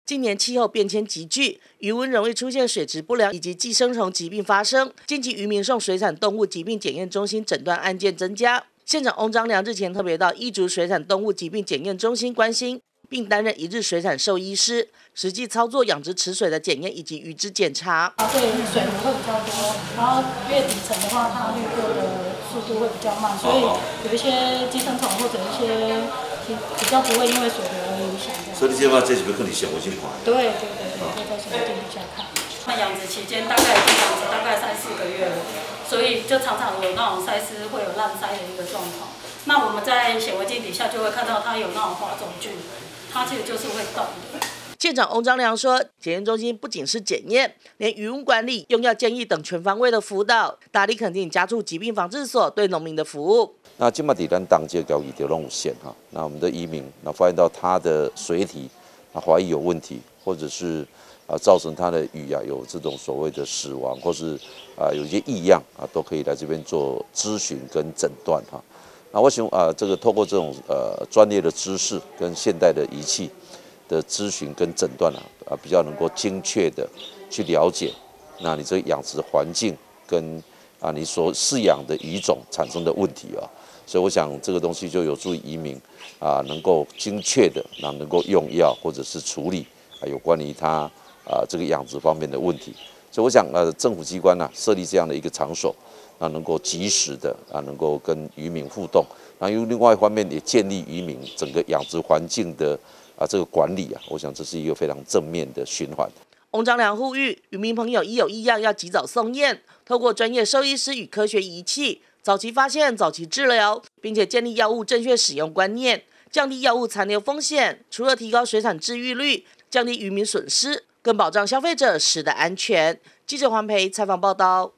近年气候变迁急剧，渔温容易出现水质不良以及寄生虫疾病发生。近期渔民送水产动物疾病检验中心诊断案件增加。县长翁章良日前特别到义竹水产动物疾病检验中心关心，并担任一日水产兽医师，实际操作养殖池水的检验以及鱼只检查。 所以水流会比较多，然后越底层的话，它滤过的速度会比较慢，所以有一些寄生虫或者一些比较不会因为水流而影响。 所以你这这是不是可能显微镜看？ 对，可以在显微镜底下看。那养殖期间大概已经养殖大概3、4个月了，所以就常常有那种鳃丝会有烂鳃的一个状况。那我们在显微镜底下就会看到它有那种滑种菌，它其实就是会动的。 县长翁章良说，检验中心不仅是检验，连渔温管理、用药建议等全方位的辅导，大力肯定加速疾病防治所对农民的服务。 那今嘛在咱当街交易就弄线哈，那我们的渔民发现到他的水体怀疑有问题，或者是造成他的鱼有这种所谓的死亡，或是有一些异样都可以来这边做咨询跟诊断哈。那我想这个透过这种专业的知识跟现代的仪器的咨询跟诊断比较能够精确的去了解，那你这个养殖环境跟你所饲养的鱼种产生的问题所以我想这个东西就有助于渔民能够精确的能够用药或者是处理有关于他这个养殖方面的问题。所以我想政府机关设立这样的一个场所，能够及时的能够跟渔民互动，然后另外一方面也建立渔民整个养殖环境的这个管理我想这是一个非常正面的循环。 翁章良呼吁渔民朋友一有异样要及早送验，透过专业兽医师与科学仪器，早期发现、早期治疗，并且建立药物正确使用观念，降低药物残留风险。除了提高水产治愈率，降低渔民损失，更保障消费者食的安全。记者黄培采访报道。